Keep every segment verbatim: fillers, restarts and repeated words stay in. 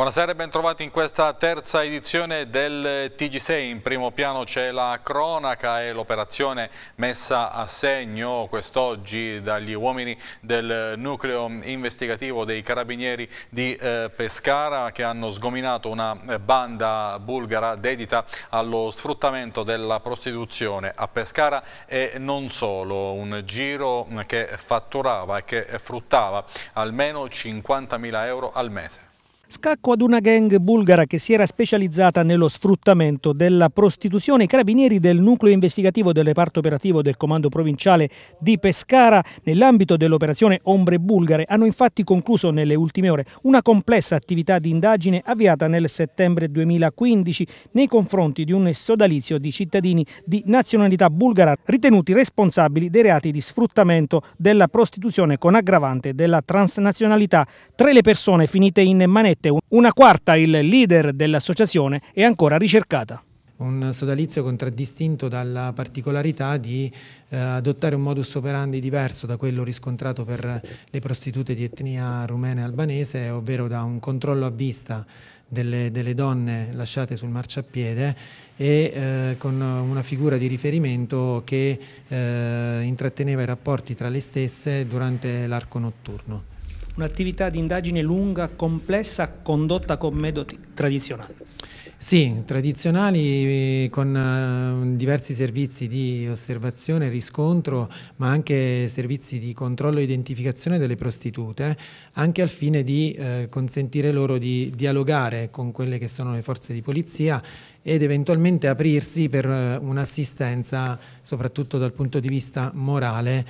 Buonasera e bentrovati in questa terza edizione del T G sei. In primo piano c'è la cronaca e l'operazione messa a segno quest'oggi dagli uomini del nucleo investigativo dei carabinieri di eh, Pescara, che hanno sgominato una banda bulgara dedita allo sfruttamento della prostituzione a Pescara e non solo. Un giro che fatturava e che fruttava almeno cinquantamila euro al mese. Scacco ad una gang bulgara che si era specializzata nello sfruttamento della prostituzione. I carabinieri del nucleo investigativo del reparto operativo del comando provinciale di Pescara, nell'ambito dell'operazione Ombre Bulgare, hanno infatti concluso nelle ultime ore una complessa attività di indagine avviata nel settembre duemilaquindici nei confronti di un sodalizio di cittadini di nazionalità bulgara ritenuti responsabili dei reati di sfruttamento della prostituzione con aggravante della transnazionalità. Tre le persone finite in manette. Una quarta, il leader dell'associazione, è ancora ricercata. Un sodalizio contraddistinto dalla particolarità di eh, adottare un modus operandi diverso da quello riscontrato per le prostitute di etnia rumena e albanese, ovvero da un controllo a vista delle, delle donne lasciate sul marciapiede e eh, con una figura di riferimento che eh, intratteneva i rapporti tra le stesse durante l'arco notturno. Un'attività di indagine lunga, complessa, condotta con metodi tradizionali. Sì, tradizionali con uh, diversi servizi di osservazione e riscontro, ma anche servizi di controllo e identificazione delle prostitute, anche al fine di uh, consentire loro di dialogare con quelle che sono le forze di polizia ed eventualmente aprirsi per uh, un'assistenza soprattutto dal punto di vista morale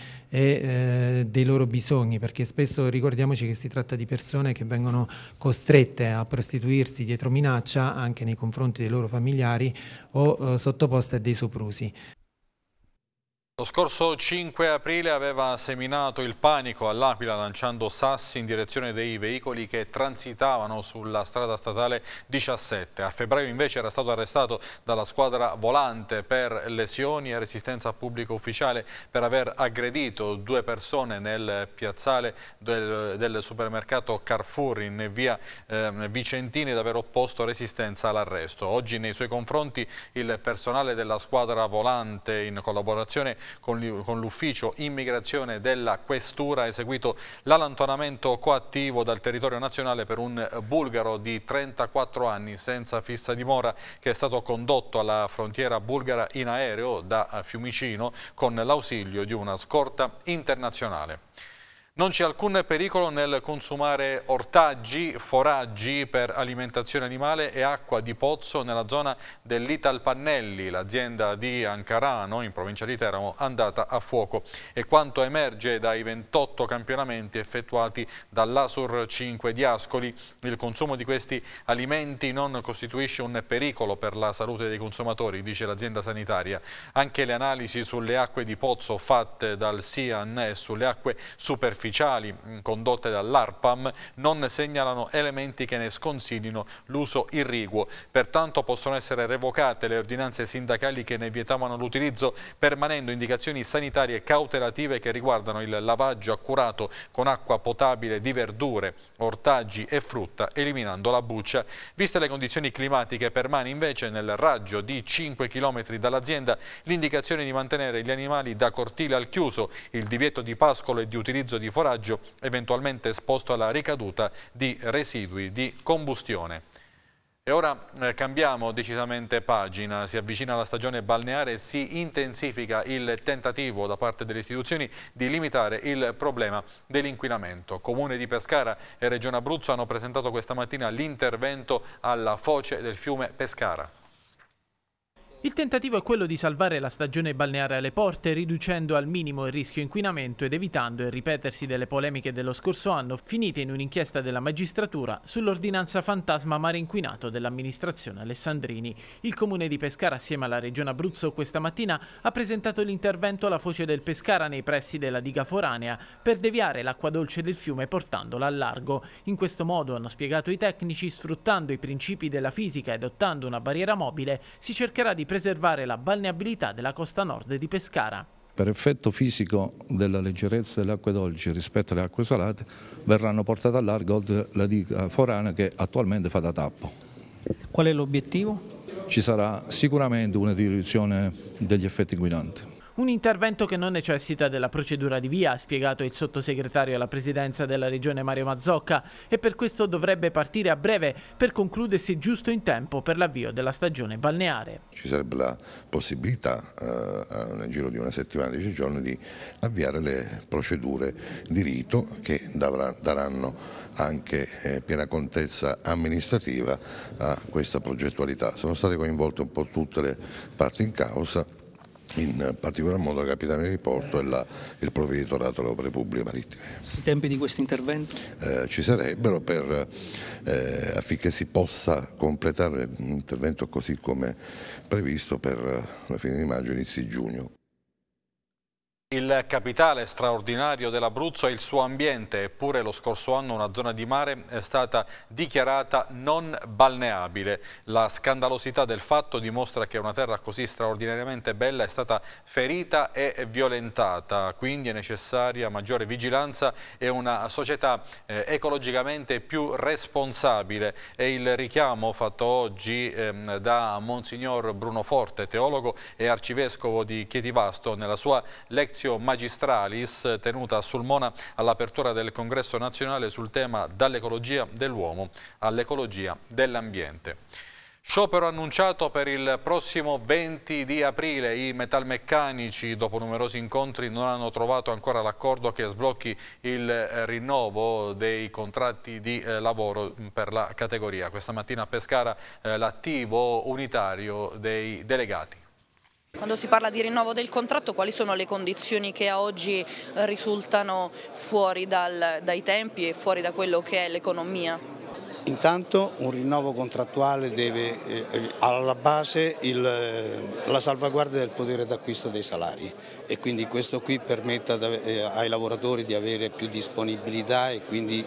e uh, dei loro bisogni, perché spesso ricordiamoci che si tratta di persone che vengono costrette a prostituirsi dietro minaccia anche nei confronti dei loro familiari o uh, sottoposte a dei soprusi. Lo scorso cinque aprile aveva seminato il panico all'Aquila lanciando sassi in direzione dei veicoli che transitavano sulla strada statale diciassette. A febbraio invece era stato arrestato dalla squadra volante per lesioni e resistenza a pubblico ufficiale per aver aggredito due persone nel piazzale del, del supermercato Carrefour in via eh, Vicentini ed aver opposto resistenza all'arresto. Oggi nei suoi confronti il personale della squadra volante, in collaborazione con l'ufficio immigrazione della questura, ha eseguito l'allontanamento coattivo dal territorio nazionale per un bulgaro di trentaquattro anni senza fissa dimora che è stato condotto alla frontiera bulgara in aereo da Fiumicino con l'ausilio di una scorta internazionale. Non c'è alcun pericolo nel consumare ortaggi, foraggi per alimentazione animale e acqua di pozzo nella zona dell'Italpannelli, l'azienda di Ancarano in provincia di Teramo andata a fuoco. E quanto emerge dai ventotto campionamenti effettuati dall'Asur cinque di Ascoli, il consumo di questi alimenti non costituisce un pericolo per la salute dei consumatori, dice l'azienda sanitaria. Anche le analisi sulle acque di pozzo fatte dal SIAN e sulle acque superficiali ufficiali condotte dall'ARPAM non segnalano elementi che ne sconsiglino l'uso irriguo. Pertanto possono essere revocate le ordinanze sindacali che ne vietavano l'utilizzo, permanendo indicazioni sanitarie cautelative che riguardano il lavaggio accurato con acqua potabile di verdure, ortaggi e frutta, eliminando la buccia. Viste le condizioni climatiche, permane invece nel raggio di cinque chilometri dall'azienda l'indicazione di mantenere gli animali da cortile al chiuso, il divieto di pascolo e di utilizzo di foraggio eventualmente esposto alla ricaduta di residui di combustione. E ora eh, cambiamo decisamente pagina, si avvicina la stagione balneare e si intensifica il tentativo da parte delle istituzioni di limitare il problema dell'inquinamento. Comune di Pescara e Regione Abruzzo hanno presentato questa mattina l'intervento alla foce del fiume Pescara. Il tentativo è quello di salvare la stagione balneare alle porte, riducendo al minimo il rischio inquinamento ed evitando il ripetersi delle polemiche dello scorso anno, finite in un'inchiesta della magistratura sull'ordinanza fantasma mare inquinato dell'amministrazione Alessandrini. Il Comune di Pescara, assieme alla Regione Abruzzo, questa mattina ha presentato l'intervento alla foce del Pescara nei pressi della diga foranea per deviare l'acqua dolce del fiume portandola al largo. In questo modo, hanno spiegato i tecnici, sfruttando i principi della fisica e adottando una barriera mobile, si cercherà di preservare la balneabilità della costa nord di Pescara. Per effetto fisico della leggerezza delle acque dolci rispetto alle acque salate verranno portate a largo oltre la diga foranea che attualmente fa da tappo. Qual è l'obiettivo? Ci sarà sicuramente una diminuzione degli effetti inquinanti. Un intervento che non necessita della procedura di via, ha spiegato il sottosegretario alla presidenza della regione Mario Mazzocca, e per questo dovrebbe partire a breve per concludersi giusto in tempo per l'avvio della stagione balneare. Ci sarebbe la possibilità eh, nel giro di una settimana, dieci giorni, di avviare le procedure di rito che daranno anche eh, piena contezza amministrativa a questa progettualità. Sono state coinvolte un po' tutte le parti in causa, in particolar modo la Capitaneria di Porto e la, il Provveditorato alle Opere Pubbliche Marittime. I tempi di questo intervento? Eh, ci sarebbero per, eh, affinché si possa completare l'intervento così come previsto per la fine di maggio, inizi giugno. Il capitale straordinario dell'Abruzzo è il suo ambiente, eppure lo scorso anno una zona di mare è stata dichiarata non balneabile. La scandalosità del fatto dimostra che una terra così straordinariamente bella è stata ferita e violentata, quindi è necessaria maggiore vigilanza e una società eh, ecologicamente più responsabile. È il richiamo fatto oggi eh, da Monsignor Bruno Forte, teologo e arcivescovo di Chietivasto, nella sua lezione Magistralis tenuta a Sulmona all'apertura del congresso nazionale sul tema dall'ecologia dell'uomo all'ecologia dell'ambiente. Sciopero annunciato per il prossimo venti di aprile. I metalmeccanici, dopo numerosi incontri, non hanno trovato ancora l'accordo che sblocchi il rinnovo dei contratti di eh, lavoro per la categoria. Questa mattina a Pescara eh, l'attivo unitario dei delegati. Quando si parla di rinnovo del contratto, quali sono le condizioni che a oggi risultano fuori dal, dai tempi e fuori da quello che è l'economia? Intanto un rinnovo contrattuale deve eh, alla base il, la salvaguardia del potere d'acquisto dei salari, e quindi questo qui permetta eh, ai lavoratori di avere più disponibilità e quindi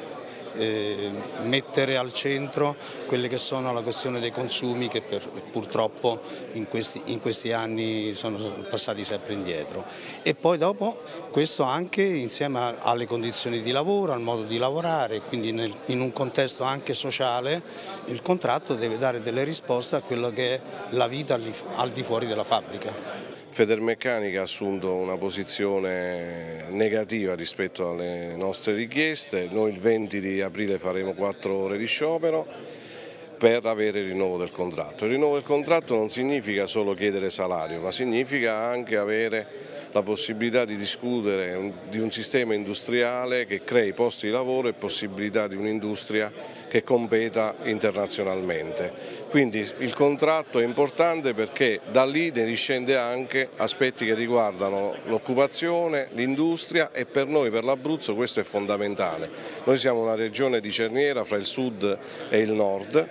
Eh, mettere al centro quelle che sono la questione dei consumi, che per, purtroppo in questi, in questi anni sono passati sempre indietro, e poi dopo questo anche insieme alle condizioni di lavoro, al modo di lavorare, quindi nel, in un contesto anche sociale il contratto deve dare delle risposte a quello che è la vita al di, al di fuori della fabbrica. Federmeccanica ha assunto una posizione negativa rispetto alle nostre richieste. Noi il venti di aprile faremo quattro ore di sciopero per avere il rinnovo del contratto. Il rinnovo del contratto non significa solo chiedere salario, ma significa anche avere la possibilità di discutere di un sistema industriale che crei posti di lavoro e possibilità di un'industria che competa internazionalmente. Quindi il contratto è importante perché da lì ne discende anche aspetti che riguardano l'occupazione, l'industria, e per noi, per l'Abruzzo, questo è fondamentale. Noi siamo una regione di cerniera fra il sud e il nord.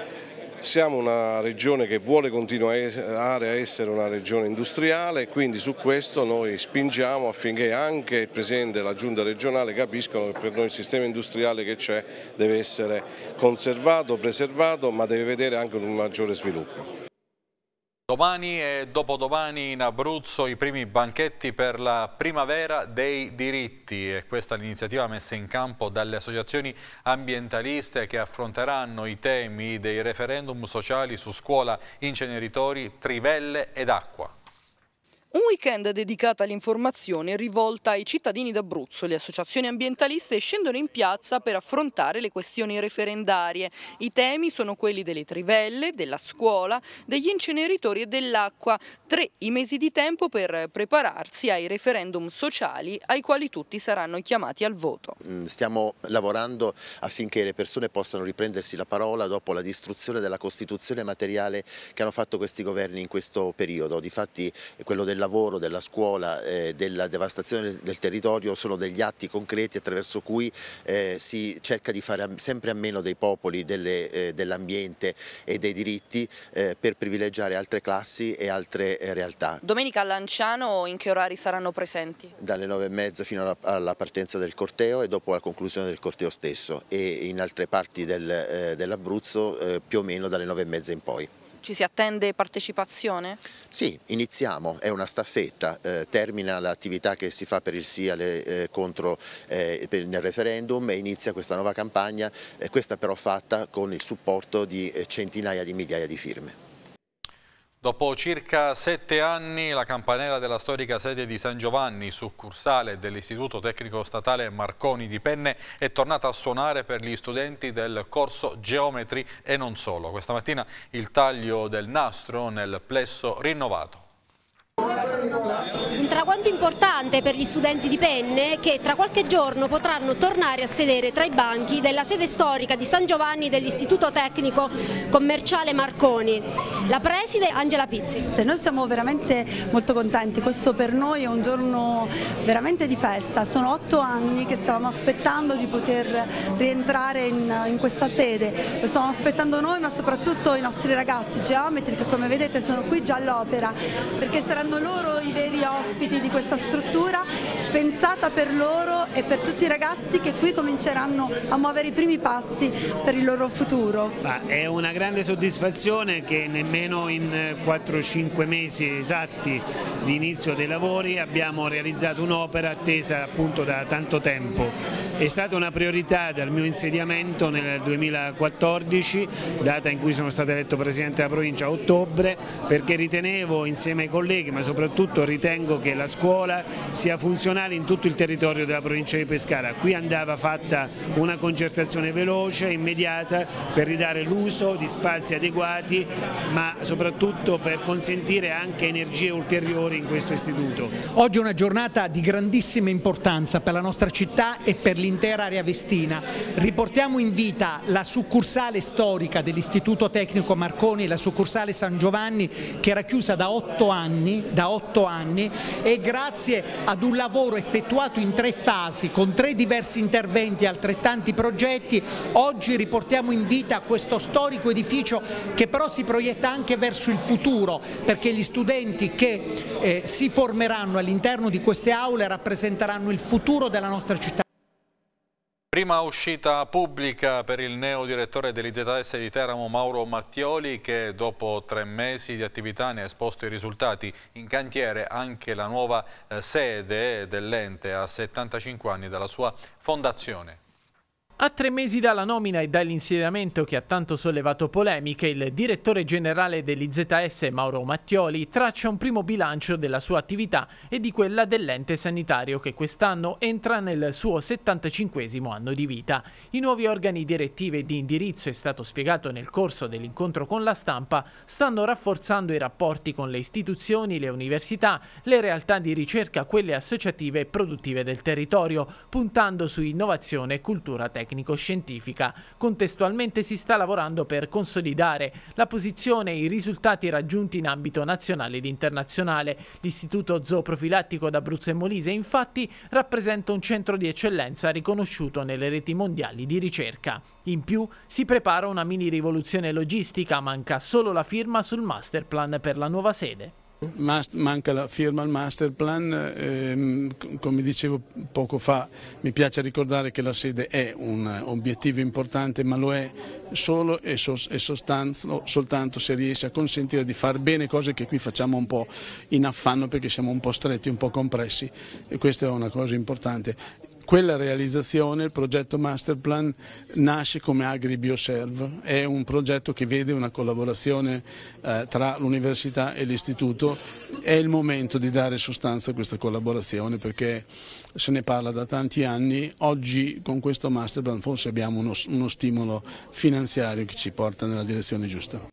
Siamo una regione che vuole continuare a essere una regione industriale, quindi su questo noi spingiamo affinché anche il Presidente e la Giunta regionale capiscano che per noi il sistema industriale che c'è deve essere conservato, preservato, ma deve vedere anche un maggiore sviluppo. Domani e dopodomani in Abruzzo i primi banchetti per la primavera dei diritti, e questa è l'iniziativa messa in campo dalle associazioni ambientaliste che affronteranno i temi dei referendum sociali su scuola, inceneritori, trivelle ed acqua. Un weekend dedicato all'informazione rivolta ai cittadini d'Abruzzo. Le associazioni ambientaliste scendono in piazza per affrontare le questioni referendarie. I temi sono quelli delle trivelle, della scuola, degli inceneritori e dell'acqua. Tre i mesi di tempo per prepararsi ai referendum sociali ai quali tutti saranno chiamati al voto. Stiamo lavorando affinché le persone possano riprendersi la parola dopo la distruzione della Costituzione materiale che hanno fatto questi governi in questo periodo. Difatti quello del lavoro, della scuola, eh, della devastazione del territorio sono degli atti concreti attraverso cui eh, si cerca di fare sempre a meno dei popoli, eh, dell'ambiente e dei diritti eh, per privilegiare altre classi e altre eh, realtà. Domenica a Lanciano in che orari saranno presenti? Dalle nove e mezza fino alla, alla partenza del corteo e dopo la conclusione del corteo stesso, e in altre parti del, eh, dell'Abruzzo eh, più o meno dalle nove e mezza in poi. Ci si attende partecipazione? Sì, iniziamo, è una staffetta, eh, termina l'attività che si fa per il sì alle, eh, contro eh, per, nel referendum e inizia questa nuova campagna, eh, questa però fatta con il supporto di eh, centinaia di migliaia di firme. Dopo circa sette anni la campanella della storica sede di San Giovanni, succursale dell'Istituto Tecnico Statale Marconi di Penne, è tornata a suonare per gli studenti del corso Geometri e non solo. Questa mattina il taglio del nastro nel plesso rinnovato. Un traguardo importante per gli studenti di Penne che tra qualche giorno potranno tornare a sedere tra i banchi della sede storica di San Giovanni dell'Istituto Tecnico Commerciale Marconi. La preside Angela Pizzi. Noi siamo veramente molto contenti, questo per noi è un giorno veramente di festa, sono otto anni che stavamo aspettando di poter rientrare in, in questa sede, lo stavamo aspettando noi ma soprattutto i nostri ragazzi geometri che come vedete sono qui già all'opera perché saranno loro i veri ospiti di questa struttura pensata per loro e per tutti i ragazzi che qui cominceranno a muovere i primi passi per il loro futuro. Ma è una grande soddisfazione che nemmeno in quattro cinque mesi esatti di inizio dei lavori abbiamo realizzato un'opera attesa appunto da tanto tempo. È stata una priorità dal mio insediamento nel duemilaquattordici, data in cui sono stato eletto Presidente della Provincia a ottobre, perché ritenevo insieme ai colleghi, ma soprattutto ritengo che la scuola sia funzionale in tutto il territorio della provincia di Pescara. Qui andava fatta una concertazione veloce, immediata, per ridare l'uso di spazi adeguati, ma soprattutto per consentire anche energie ulteriori in questo istituto. Oggi è una giornata di grandissima importanza per la nostra città e per l'intera area vestina. Riportiamo in vita la succursale storica dell'Istituto Tecnico Marconi, la succursale San Giovanni, che era chiusa da otto anni, da otto anni e grazie ad un lavoro effettuato in tre fasi con tre diversi interventi e altrettanti progetti oggi riportiamo in vita questo storico edificio che però si proietta anche verso il futuro perché gli studenti che eh, si formeranno all'interno di queste aule rappresenteranno il futuro della nostra città. Prima uscita pubblica per il neo direttore dell'I Z S di Teramo Mauro Mattioli che dopo tre mesi di attività ne ha esposto i risultati. In cantiere anche la nuova eh, sede dell'ente a settantacinque anni dalla sua fondazione. A tre mesi dalla nomina e dall'insediamento che ha tanto sollevato polemiche, il direttore generale dell'I Z S Mauro Mattioli traccia un primo bilancio della sua attività e di quella dell'ente sanitario che quest'anno entra nel suo settantacinquesimo anno di vita. I nuovi organi direttivi e di indirizzo, è stato spiegato nel corso dell'incontro con la stampa, stanno rafforzando i rapporti con le istituzioni, le università, le realtà di ricerca, quelle associative e produttive del territorio, puntando su innovazione e cultura tecnica. Scientifica. Contestualmente si sta lavorando per consolidare la posizione e i risultati raggiunti in ambito nazionale ed internazionale. L'Istituto Zooprofilattico d'Abruzzo e Molise infatti rappresenta un centro di eccellenza riconosciuto nelle reti mondiali di ricerca. In più si prepara una mini rivoluzione logistica, manca solo la firma sul master plan per la nuova sede. Manca la firma al master plan, ehm, come dicevo poco fa mi piace ricordare che la sede è un obiettivo importante ma lo è solo e, so, e sostanzo, soltanto se riesce a consentire di fare bene cose che qui facciamo un po' in affanno perché siamo un po' stretti, un po' compressi e questa è una cosa importante. Quella realizzazione, il progetto Masterplan, nasce come AgriBioserve, è un progetto che vede una collaborazione eh, tra l'università e l'istituto, è il momento di dare sostanza a questa collaborazione perché se ne parla da tanti anni, oggi con questo Masterplan forse abbiamo uno, uno stimolo finanziario che ci porta nella direzione giusta.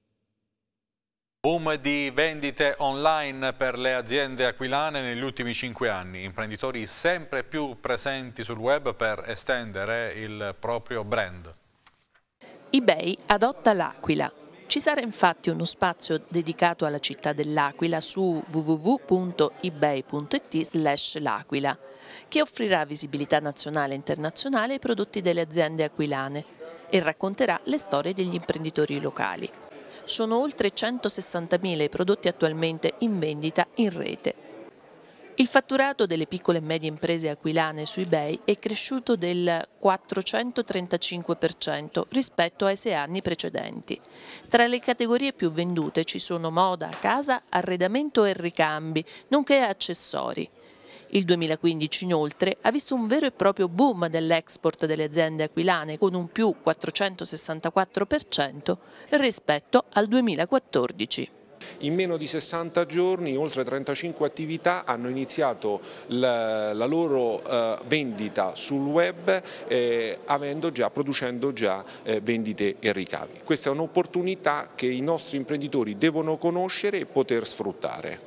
Boom di vendite online per le aziende aquilane negli ultimi cinque anni, imprenditori sempre più presenti sul web per estendere il proprio brand. eBay adotta l'Aquila. Ci sarà infatti uno spazio dedicato alla città dell'Aquila su w w w punto ebay punto it slash l'Aquila, che offrirà visibilità nazionale e internazionale ai prodotti delle aziende aquilane e racconterà le storie degli imprenditori locali. Sono oltre centosessantamila i prodotti attualmente in vendita in rete. Il fatturato delle piccole e medie imprese aquilane su eBay è cresciuto del quattrocentotrentacinque per cento rispetto ai sei anni precedenti. Tra le categorie più vendute ci sono moda, casa, arredamento e ricambi, nonché accessori. Il duemilaquindici inoltre ha visto un vero e proprio boom dell'export delle aziende aquilane con un più quattrocentosessantaquattro per cento rispetto al duemilaquattordici. In meno di sessanta giorni oltre trentacinque attività hanno iniziato la, la loro eh, vendita sul web eh, avendo già, producendo già eh, vendite e ricavi. Questa è un'opportunità che i nostri imprenditori devono conoscere e poter sfruttare.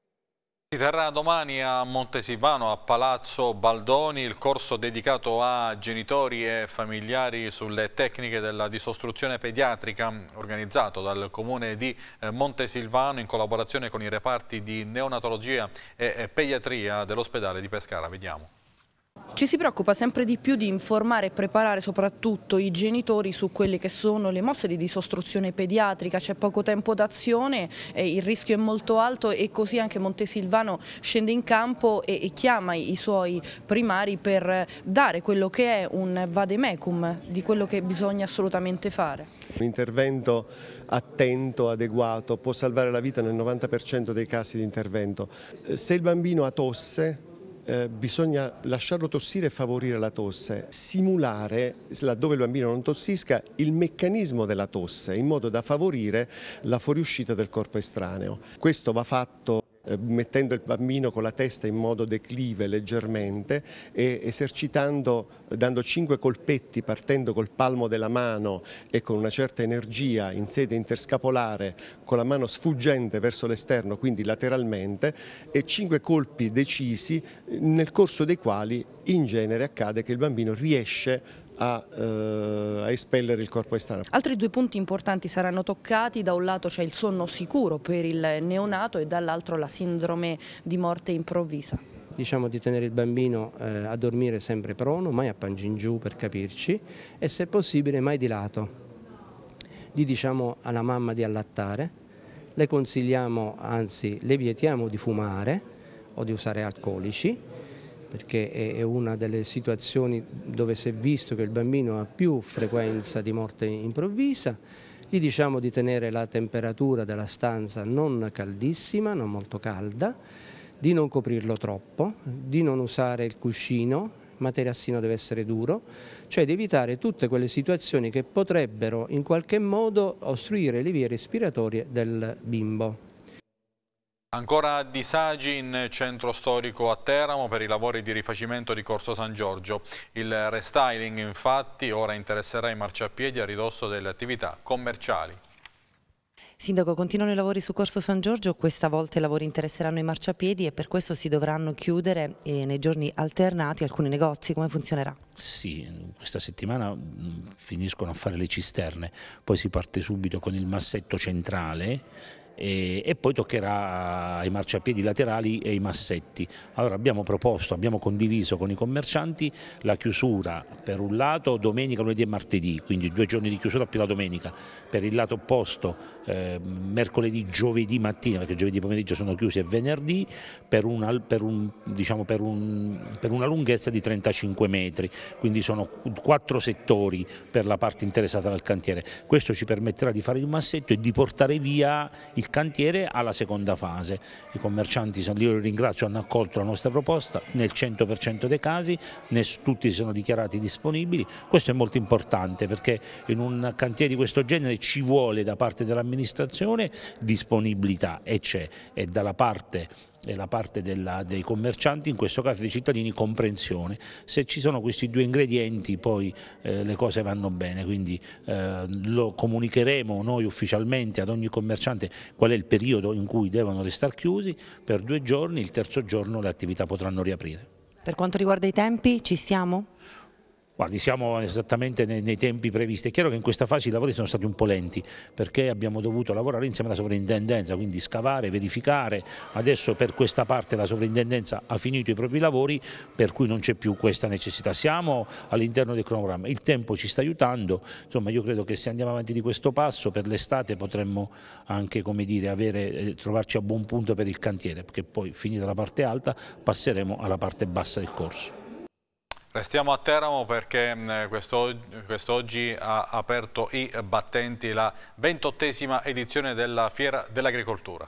Si terrà domani a Montesilvano, a Palazzo Baldoni, il corso dedicato a genitori e familiari sulle tecniche della disostruzione pediatrica, organizzato dal Comune di Montesilvano in collaborazione con i reparti di neonatologia e pediatria dell'ospedale di Pescara. Vediamo. Ci si preoccupa sempre di più di informare e preparare soprattutto i genitori su quelle che sono le mosse di disostruzione pediatrica. C'è poco tempo d'azione, eh, il rischio è molto alto e così anche Montesilvano scende in campo e, e chiama i suoi primari per dare quello che è un vademecum di quello che bisogna assolutamente fare. Un intervento attento, adeguato, può salvare la vita nel novanta per cento dei casi di intervento. Se il bambino ha tosse, Eh, bisogna lasciarlo tossire e favorire la tosse, simulare, laddove il bambino non tossisca, il meccanismo della tosse in modo da favorire la fuoriuscita del corpo estraneo. Questo va fatto eh, mettendo il bambino con la testa in modo declive leggermente e esercitando, dando cinque colpetti partendo col palmo della mano e con una certa energia in sede interscapolare, con la mano sfuggente verso l'esterno, quindi lateralmente, e cinque colpi decisi nel corso dei quali in genere accade che il bambino riesce A, eh, a espellere il corpo estraneo. Altri due punti importanti saranno toccati: da un lato c'è il sonno sicuro per il neonato e dall'altro la sindrome di morte improvvisa. Diciamo di tenere il bambino eh, a dormire sempre prono, mai a pancia in giù per capirci, e se possibile mai di lato. Gli diciamo alla mamma di allattare, le consigliamo, anzi le vietiamo di fumare o di usare alcolici, perché è una delle situazioni dove si è visto che il bambino ha più frequenza di morte improvvisa. Gli diciamo di tenere la temperatura della stanza non caldissima, non molto calda, di non coprirlo troppo, di non usare il cuscino, il materassino deve essere duro, cioè di evitare tutte quelle situazioni che potrebbero in qualche modo ostruire le vie respiratorie del bimbo. Ancora disagi in centro storico a Teramo per i lavori di rifacimento di Corso San Giorgio. Il restyling infatti ora interesserà i marciapiedi a ridosso delle attività commerciali. Sindaco, continuano i lavori su Corso San Giorgio, questa volta i lavori interesseranno i marciapiedi e per questo si dovranno chiudere eh, nei giorni alternati alcuni negozi. Come funzionerà? Sì, questa settimana finiscono a fare le cisterne, poi si parte subito con il massetto centrale e, e poi toccherà ai marciapiedi laterali e ai massetti. Allora abbiamo proposto, abbiamo condiviso con i commercianti la chiusura per un lato domenica, lunedì e martedì, quindi due giorni di chiusura più la domenica, per il lato opposto eh, mercoledì, giovedì mattina, perché giovedì pomeriggio sono chiusi, e venerdì per una, per un, diciamo per un, per una lunghezza di trentacinque metri, quindi sono quattro settori per la parte interessata dal cantiere. Questo ci permetterà di fare il massetto e di portare via il cantiere alla seconda fase. I commercianti, io li ringrazio, hanno accolto la nostra proposta nel cento per cento dei casi, tutti si sono dichiarati disponibili. Questo è molto importante perché in un cantiere di questo genere ci vuole da parte dell'amministrazione disponibilità, e c'è, e dalla parte e la parte della, dei commercianti, in questo caso dei cittadini, comprensione. Se ci sono questi due ingredienti poi eh, le cose vanno bene, quindi eh, lo comunicheremo noi ufficialmente ad ogni commerciante qual è il periodo in cui devono restare chiusi per due giorni, il terzo giorno le attività potranno riaprire. Per quanto riguarda i tempi, ci siamo? Guardi, siamo esattamente nei, nei tempi previsti. È chiaro che in questa fase i lavori sono stati un po' lenti perché abbiamo dovuto lavorare insieme alla sovrintendenza, quindi scavare, verificare. Adesso per questa parte la sovrintendenza ha finito i propri lavori, per cui non c'è più questa necessità. Siamo all'interno del cronoprogramma, il tempo ci sta aiutando, insomma io credo che se andiamo avanti di questo passo per l'estate potremmo anche, come dire, avere, eh, trovarci a buon punto per il cantiere, perché poi finita la parte alta passeremo alla parte bassa del corso. Restiamo a Teramo perché quest'oggi ha aperto i battenti la ventottesima edizione della Fiera dell'Agricoltura.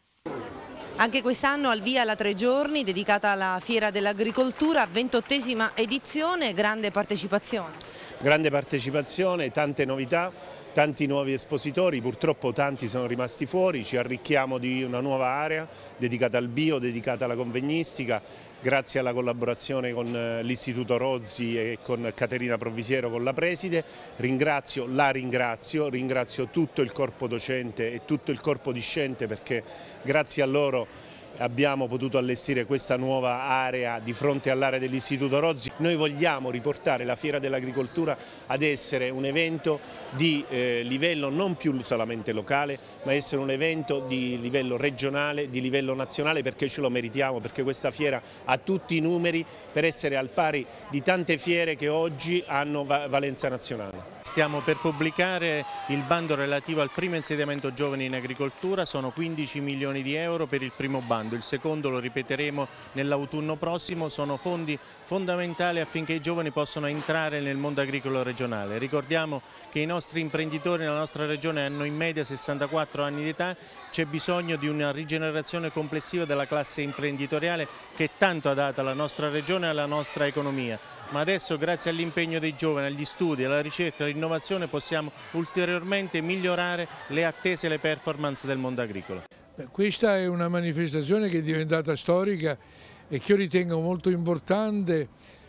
Anche quest'anno al via la tre giorni dedicata alla Fiera dell'Agricoltura, ventottesima edizione, grande partecipazione. Grande partecipazione, tante novità, tanti nuovi espositori, purtroppo tanti sono rimasti fuori, ci arricchiamo di una nuova area dedicata al bio, dedicata alla convegnistica, grazie alla collaborazione con l'Istituto Rozzi e con Caterina Provvisiero, con la preside. Ringrazio, la ringrazio, ringrazio tutto il corpo docente e tutto il corpo discente perché grazie a loro abbiamo potuto allestire questa nuova area di fronte all'area dell'Istituto Rozzi. Noi vogliamo riportare la Fiera dell'Agricoltura ad essere un evento di eh, livello non più solamente locale, ma essere un evento di livello regionale, di livello nazionale, perché ce lo meritiamo, perché questa fiera ha tutti i numeri per essere al pari di tante fiere che oggi hanno valenza nazionale. Stiamo per pubblicare il bando relativo al primo insediamento giovani in agricoltura, sono quindici milioni di euro per il primo bando, il secondo lo ripeteremo nell'autunno prossimo, sono fondi fondamentali affinché i giovani possano entrare nel mondo agricolo regionale. Ricordiamo che i nostri imprenditori nella nostra regione hanno in media sessantaquattro anni di età, c'è bisogno di una rigenerazione complessiva della classe imprenditoriale che tanto ha dato alla nostra regione e alla nostra economia. Ma adesso grazie all'impegno dei giovani, agli studi, alla ricerca, all'innovazione possiamo ulteriormente migliorare le attese e le performance del mondo agricolo. Questa è una manifestazione che è diventata storica e che io ritengo molto importante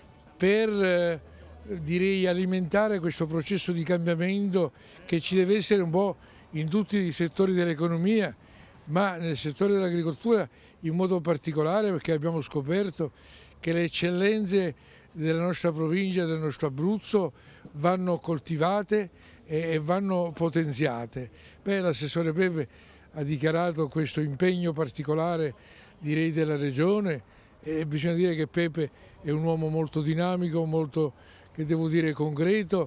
per eh, direi, alimentare questo processo di cambiamento che ci deve essere un po' in tutti i settori dell'economia, ma nel settore dell'agricoltura in modo particolare, perché abbiamo scoperto che le eccellenze della nostra provincia, del nostro Abruzzo, vanno coltivate e vanno potenziate. L'assessore Pepe ha dichiarato questo impegno particolare, direi, della Regione, e bisogna dire che Pepe è un uomo molto dinamico, molto, che devo dire, concreto.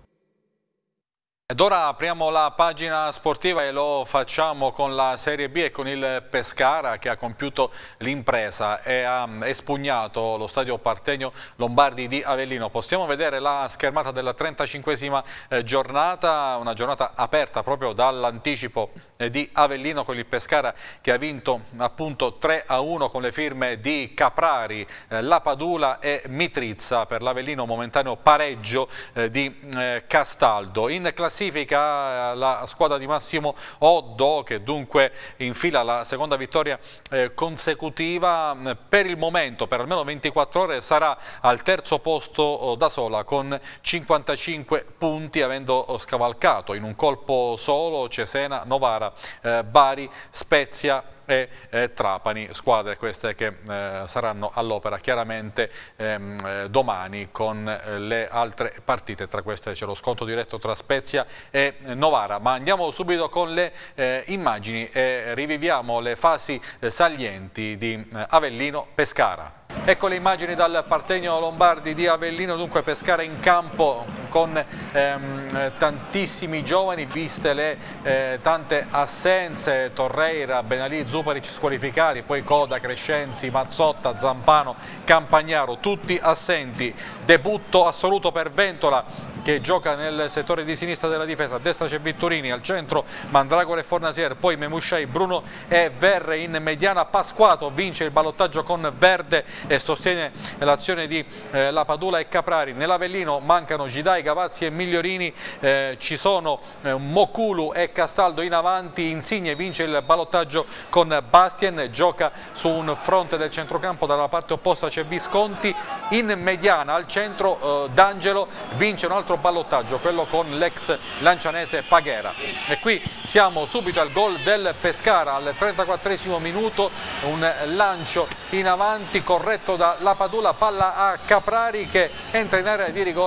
Ed ora apriamo la pagina sportiva e lo facciamo con la Serie B e con il Pescara che ha compiuto l'impresa e ha espugnato lo stadio Partenio Lombardi di Avellino. Possiamo vedere la schermata della trentacinquesima giornata, una giornata aperta proprio dall'anticipo di Avellino con il Pescara che ha vinto appunto tre a uno con le firme di Caprari, Lapadula e Mitrizza, per l'Avellino momentaneo pareggio di Castaldo. In classifica Classifica la squadra di Massimo Oddo che dunque infila la seconda vittoria eh, consecutiva. Per il momento, per almeno ventiquattro ore, sarà al terzo posto oh, da sola con cinquantacinque punti, avendo scavalcato in un colpo solo Cesena, Novara, eh, Bari, Spezia e eh, Trapani, squadre queste che eh, saranno all'opera chiaramente ehm, eh, domani con eh, le altre partite. Tra queste c'è lo scontro diretto tra Spezia e eh, Novara, ma andiamo subito con le eh, immagini e riviviamo le fasi eh, salienti di eh, Avellino-Pescara. Ecco le immagini dal Partenio Lombardi di Avellino, dunque Pescara in campo con ehm, tantissimi giovani, viste le eh, tante assenze, Torreira, Benalì, Zuparic squalificati, poi Coda, Crescenzi, Mazzotta, Zampano, Campagnaro, tutti assenti. Debutto assoluto per Ventola che gioca nel settore di sinistra della difesa, a destra c'è Vittorini, al centro Mandragora e Fornasier, poi Memusciai, Bruno e Verre, in mediana Pasquato vince il ballottaggio con Verde e sostiene l'azione di eh, Lapadula e Caprari. Nell'Avellino mancano Gidai, Gavazzi e Migliorini, eh, ci sono eh, Moculu e Castaldo in avanti. Insigne vince il ballottaggio con Bastien, gioca su un fronte del centrocampo, dalla parte opposta c'è Visconti, in mediana al centro eh, D'Angelo vince un altro ballottaggio, quello con l'ex lancianese Paghera. E qui siamo subito al gol del Pescara al trentaquattresimo minuto, un lancio in avanti corretto da Lapadula, palla a Caprari che entra in area di rigore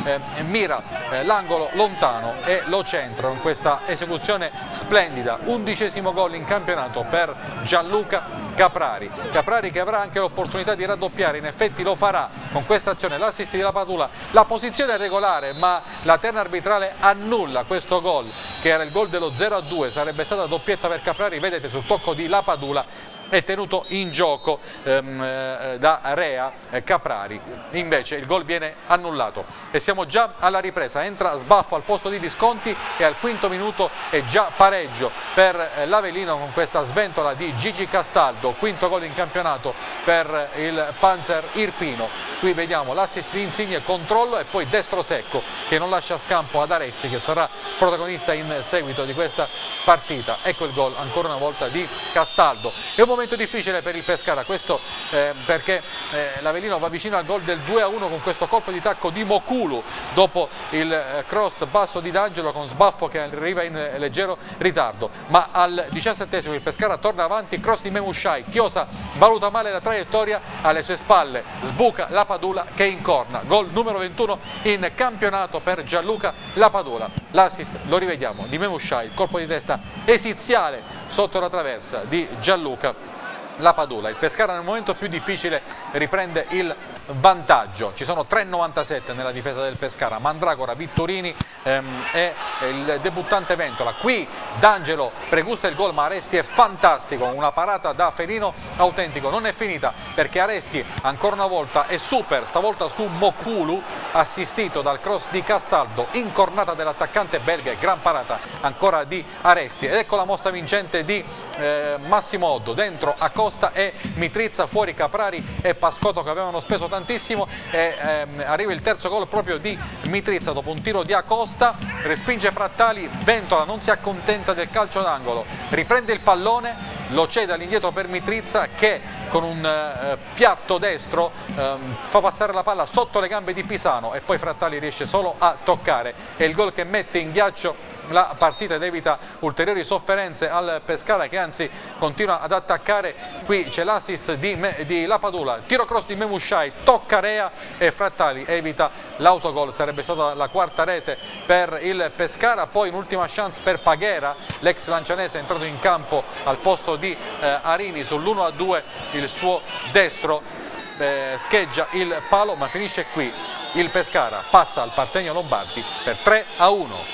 eh, mira eh, l'angolo lontano e lo centro in questa esecuzione splendida. Undicesimo gol in campionato per Gianluca Caprari. Caprari che avrà anche l'opportunità di raddoppiare, in effetti lo farà con questa azione, l'assist di Lapadula. La posizione è regolare, ma la terna arbitrale annulla questo gol, che era il gol dello zero a due, sarebbe stata doppietta per Caprari. Vedete sul tocco di Lapadula è tenuto in gioco ehm, eh, da Rea eh, Caprari, invece il gol viene annullato e siamo già alla ripresa. Entra Sbaffo al posto di Visconti e al quinto minuto è già pareggio per eh, l'Avellino con questa sventola di Gigi Castaldo, quinto gol in campionato per il Panzer Irpino. Qui vediamo l'assist di Insigne, controllo e poi destro secco che non lascia scampo ad Aresti, che sarà protagonista in seguito di questa partita. Ecco il gol ancora una volta di Castaldo. È un momento difficile per il Pescara, questo eh, perché eh, l'Avellino va vicino al gol del due a uno con questo colpo di tacco di Mokulu dopo il eh, cross basso di D'Angelo con Sbaffo che arriva in eh, leggero ritardo, ma al diciassettesimo il Pescara torna avanti, cross di Memushai, Chiosa valuta male la traiettoria, alle sue spalle sbuca Lapadula che incorna. Gol numero ventuno in campionato per Gianluca Lapadula. L'assist, lo rivediamo, di Memushai, colpo di testa esiziale sotto la traversa di Gianluca Lapadula. Il Pescara nel momento più difficile riprende il vantaggio, ci sono tre novantasette nella difesa del Pescara, Mandragora, Vittorini ehm, e il debuttante Ventola. Qui D'Angelo pregusta il gol, ma Aresti è fantastico, una parata da felino autentico. Non è finita perché Aresti ancora una volta è super, stavolta su Mokulu, assistito dal cross di Castaldo, incornata dell'attaccante belga e gran parata ancora di Aresti. Ed ecco la mossa vincente di eh, Massimo Oddo, dentro a Costa e Mitrizza, fuori Caprari e Pascotto che avevano speso tantissimo e ehm, arriva il terzo gol proprio di Mitrizza dopo un tiro di Acosta, respinge Frattali, Ventola non si accontenta del calcio d'angolo, riprende il pallone, lo cede all'indietro per Mitrizza che con un eh, piatto destro eh, fa passare la palla sotto le gambe di Pisano e poi Frattali riesce solo a toccare. È il gol che mette in ghiaccio la partita ed evita ulteriori sofferenze al Pescara, che anzi continua ad attaccare. Qui c'è l'assist di, di Lapadula, tiro cross di Memushai, tocca Rea e Frattali evita l'autogol, sarebbe stata la quarta rete per il Pescara. Poi un'ultima chance per Paghera, l'ex lancianese è entrato in campo al posto di eh, Arini sull'uno a due, il suo destro eh, scheggia il palo, ma finisce qui. Il Pescara passa al Partenio Lombardi per tre a uno.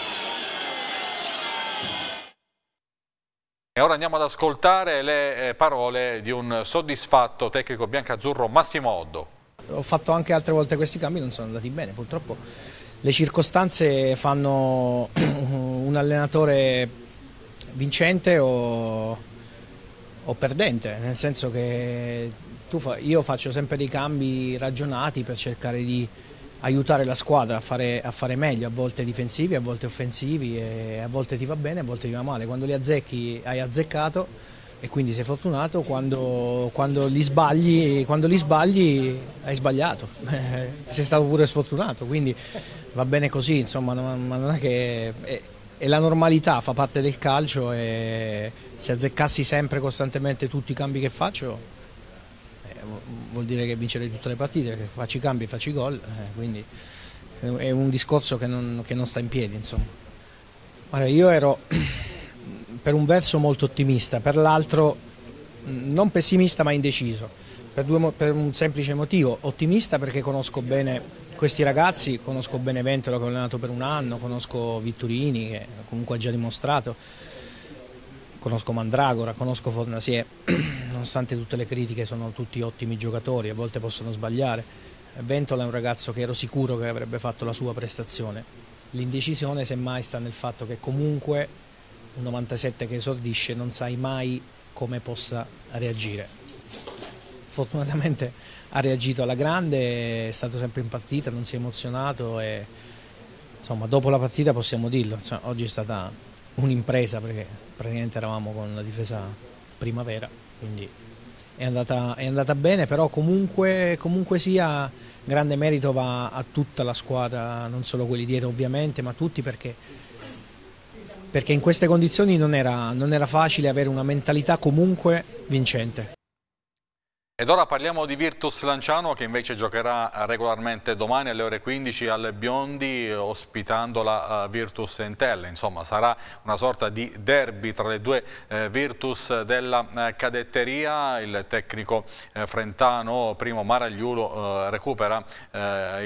E ora andiamo ad ascoltare le parole di un soddisfatto tecnico biancazzurro, Massimo Oddo. Ho fatto anche altre volte questi cambi, non sono andati bene, purtroppo le circostanze fanno un allenatore vincente o, o perdente, nel senso che tu fa, io faccio sempre dei cambi ragionati per cercare di aiutare la squadra a fare, a fare meglio, a volte difensivi, a volte offensivi, e a volte ti va bene, a volte ti va male. Quando li azzecchi hai azzeccato e quindi sei fortunato, quando, quando, li, sbagli, quando li sbagli hai sbagliato, sei stato pure sfortunato, quindi va bene così, insomma, ma non è che è, è la normalità, fa parte del calcio, e se azzeccassi sempre costantemente tutti i cambi che faccio vuol dire che vincerei tutte le partite, che faccio i cambi e faccio i gol, eh, quindi è un discorso che non, che non sta in piedi, insomma. Allora, io ero per un verso molto ottimista, per l'altro non pessimista ma indeciso, per, due, per un semplice motivo: ottimista perché conosco bene questi ragazzi, conosco bene Ventola che ho allenato per un anno, conosco Vittorini che comunque ha già dimostrato, conosco Mandragora, conosco Fornasie, nonostante tutte le critiche sono tutti ottimi giocatori, a volte possono sbagliare. Ventola è un ragazzo che ero sicuro che avrebbe fatto la sua prestazione. L'indecisione semmai sta nel fatto che comunque un novantasette che esordisce non sai mai come possa reagire. Fortunatamente ha reagito alla grande, è stato sempre in partita, non si è emozionato e insomma dopo la partita possiamo dirlo, cioè, oggi è stata un'impresa perché praticamente eravamo con la difesa primavera, quindi è andata, è andata bene, però comunque, comunque sia grande merito va a tutta la squadra, non solo quelli dietro ovviamente, ma tutti, perché, perché in queste condizioni non era, non era facile avere una mentalità comunque vincente. Ed ora parliamo di Virtus Lanciano, che invece giocherà regolarmente domani alle ore quindici al Biondi, ospitando la uh, Virtus Entella. Insomma, sarà una sorta di derby tra le due uh, Virtus della uh, cadetteria. Il tecnico uh, frentano Primo Maragliulo uh, recupera uh,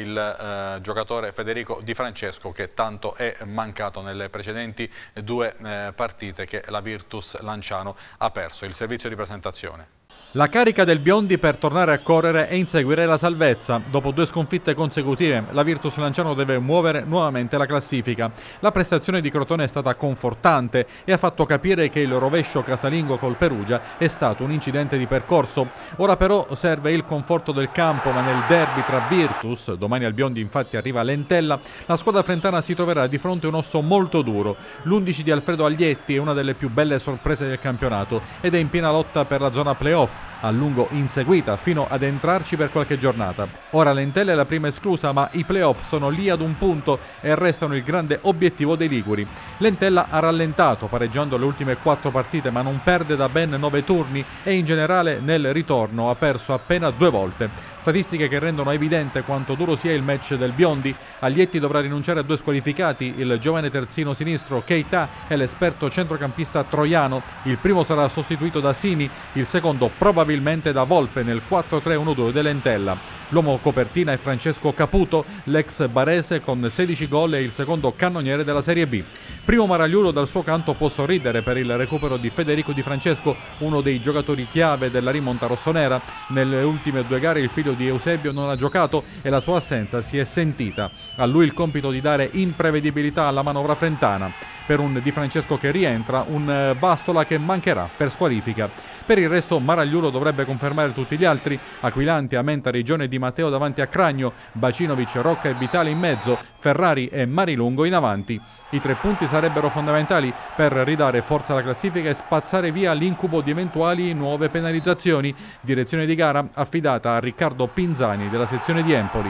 il uh, giocatore Federico Di Francesco, che tanto è mancato nelle precedenti due uh, partite che la Virtus Lanciano ha perso. Il servizio di presentazione. La carica del Biondi per tornare a correre e inseguire la salvezza. Dopo due sconfitte consecutive, la Virtus Lanciano deve muovere nuovamente la classifica. La prestazione di Crotone è stata confortante e ha fatto capire che il rovescio casalingo col Perugia è stato un incidente di percorso. Ora però serve il conforto del campo, ma nel derby tra Virtus, domani al Biondi infatti arriva l'Entella, la squadra frentana si troverà di fronte a un osso molto duro. L'undici di Alfredo Aglietti è una delle più belle sorprese del campionato ed è in piena lotta per la zona playoff, a lungo inseguita fino ad entrarci per qualche giornata. Ora l'Entella è la prima esclusa, ma i playoff sono lì ad un punto e restano il grande obiettivo dei liguri. L'Entella ha rallentato pareggiando le ultime quattro partite, ma non perde da ben nove turni e in generale nel ritorno ha perso appena due volte. Statistiche che rendono evidente quanto duro sia il match del Biondi. Aglietti dovrà rinunciare a due squalificati, il giovane terzino sinistro Keita e l'esperto centrocampista Troiano. Il primo sarà sostituito da Sini, il secondo probabilmente probabilmente da Volpe nel quattro tre uno due dell'Entella. L'uomo copertina è Francesco Caputo, l'ex barese con sedici gol e il secondo cannoniere della Serie B. Primo Maragliulo dal suo canto può sorridere per il recupero di Federico Di Francesco, uno dei giocatori chiave della rimonta rossonera. Nelle ultime due gare il figlio di Eusebio non ha giocato e la sua assenza si è sentita. A lui il compito di dare imprevedibilità alla manovra frentana. Per un Di Francesco che rientra, un Bastola che mancherà per squalifica. Per il resto Maragliulo dovrebbe confermare tutti gli altri: Aquilante, Amenta, Regione e Di Matteo davanti a Cragno, Bacinovic, Rocca e Vitale in mezzo, Ferrari e Marilungo in avanti. I tre punti sarebbero fondamentali per ridare forza alla classifica e spazzare via l'incubo di eventuali nuove penalizzazioni. Direzione di gara affidata a Riccardo Pinzani della sezione di Empoli.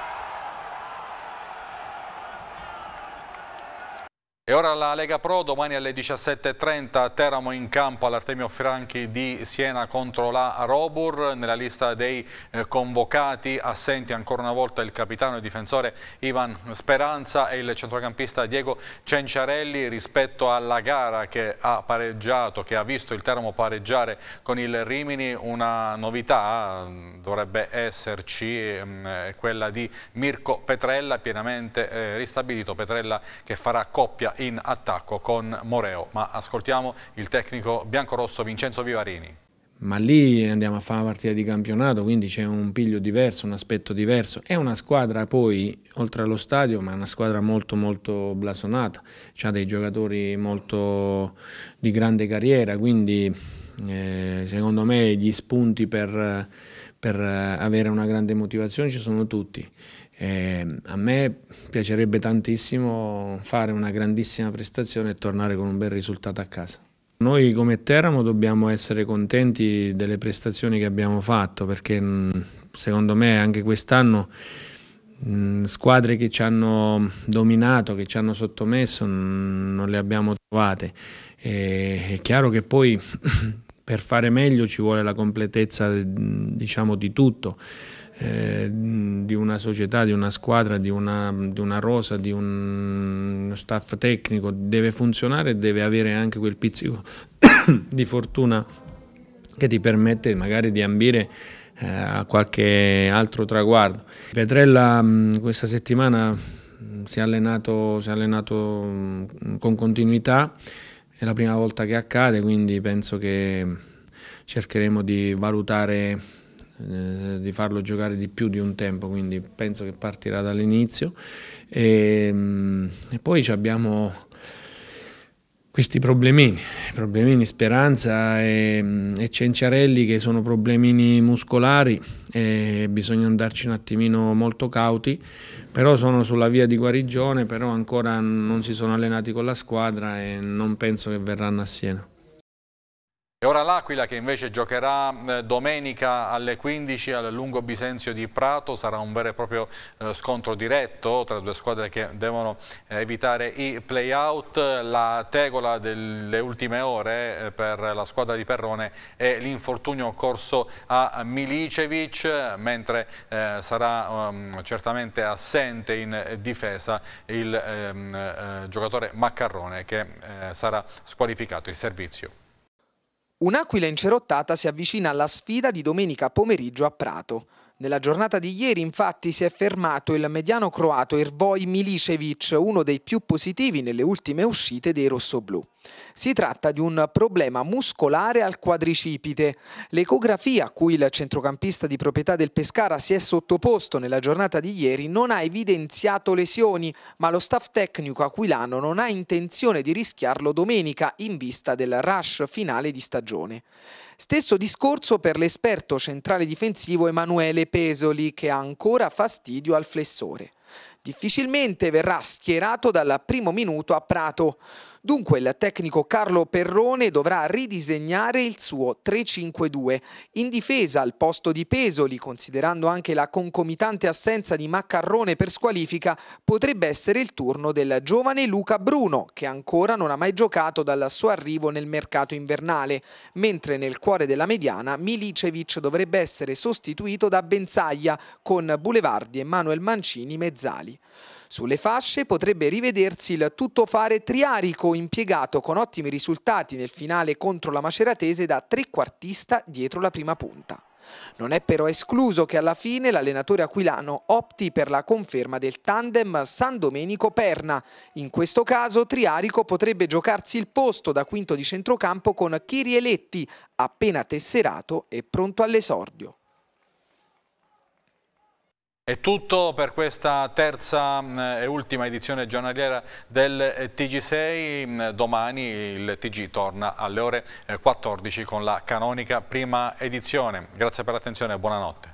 E ora la Lega Pro, domani alle diciassette e trenta, Teramo in campo all'Artemio Franchi di Siena contro la Robur. Nella lista dei eh, convocati assenti ancora una volta il capitano e difensore Ivan Speranza e il centrocampista Diego Cenciarelli. Rispetto alla gara che ha pareggiato, che ha visto il Teramo pareggiare con il Rimini, una novità dovrebbe esserci, eh, quella di Mirko Petrella, pienamente eh, ristabilito. Petrella che farà coppia in attacco con Moreo, ma ascoltiamo il tecnico biancorosso Vincenzo Vivarini. Ma lì andiamo a fare una partita di campionato, quindi c'è un piglio diverso, un aspetto diverso. È una squadra poi, oltre allo stadio, ma è una squadra molto molto blasonata, ha dei giocatori molto di grande carriera, quindi eh, secondo me gli spunti per, per avere una grande motivazione ci sono tutti. Eh, a me piacerebbe tantissimo fare una grandissima prestazione e tornare con un bel risultato a casa. Noi come Teramo dobbiamo essere contenti delle prestazioni che abbiamo fatto, perché secondo me anche quest'anno squadre che ci hanno dominato, che ci hanno sottomesso, non le abbiamo trovate. E, è chiaro che poi per fare meglio ci vuole la completezza, diciamo, di tutto. Eh, di una società, di una squadra, di una, di una rosa, di un staff tecnico, deve funzionare e deve avere anche quel pizzico di fortuna che ti permette magari di ambire eh, a qualche altro traguardo. Petrella mh, questa settimana mh, si è allenato, si è allenato mh, con continuità, è la prima volta che accade, quindi penso che cercheremo di valutare di farlo giocare di più di un tempo, quindi penso che partirà dall'inizio. E, e poi abbiamo questi problemini, problemini Speranza e, e Cenciarelli, che sono problemini muscolari e bisogna andarci un attimino molto cauti, però sono sulla via di guarigione, però ancora non si sono allenati con la squadra e non penso che verranno a Siena. E ora l'Aquila, che invece giocherà eh, domenica alle quindici al Lungo Bisenzio di Prato. Sarà un vero e proprio eh, scontro diretto tra due squadre che devono eh, evitare i play-out. La tegola delle ultime ore eh, per la squadra di Perrone è l'infortunio corso a Milicevic, mentre eh, sarà um, certamente assente in difesa il ehm, eh, giocatore Maccarrone, che eh, sarà squalificato il servizio. Un'Aquila incerottata si avvicina alla sfida di domenica pomeriggio a Prato. Nella giornata di ieri infatti si è fermato il mediano croato Hervoj Milicevic, uno dei più positivi nelle ultime uscite dei rossoblù. Si tratta di un problema muscolare al quadricipite. L'ecografia a cui il centrocampista di proprietà del Pescara si è sottoposto nella giornata di ieri non ha evidenziato lesioni, ma lo staff tecnico aquilano non ha intenzione di rischiarlo domenica in vista del rush finale di stagione. Stesso discorso per l'esperto centrale difensivo Emanuele Pesoli, che ha ancora fastidio al flessore. Difficilmente verrà schierato dal primo minuto a Prato. Dunque il tecnico Carlo Perrone dovrà ridisegnare il suo tre cinque due. In difesa al posto di Pesoli, considerando anche la concomitante assenza di Maccarrone per squalifica, potrebbe essere il turno del giovane Luca Bruno, che ancora non ha mai giocato dal suo arrivo nel mercato invernale, mentre nel cuore della mediana Milicevic dovrebbe essere sostituito da Benzaglia, con Bulevardi e Manuel Mancini mezzali. Sulle fasce potrebbe rivedersi il tuttofare Triarico, impiegato con ottimi risultati nel finale contro la Maceratese da trequartista dietro la prima punta. Non è però escluso che alla fine l'allenatore aquilano opti per la conferma del tandem San Domenico-Perna. In questo caso Triarico potrebbe giocarsi il posto da quinto di centrocampo con Chirieletti, appena tesserato e pronto all'esordio. È tutto per questa terza e ultima edizione giornaliera del T G sei. Domani il T G torna alle ore quattordici con la canonica prima edizione. Grazie per l'attenzione e buonanotte.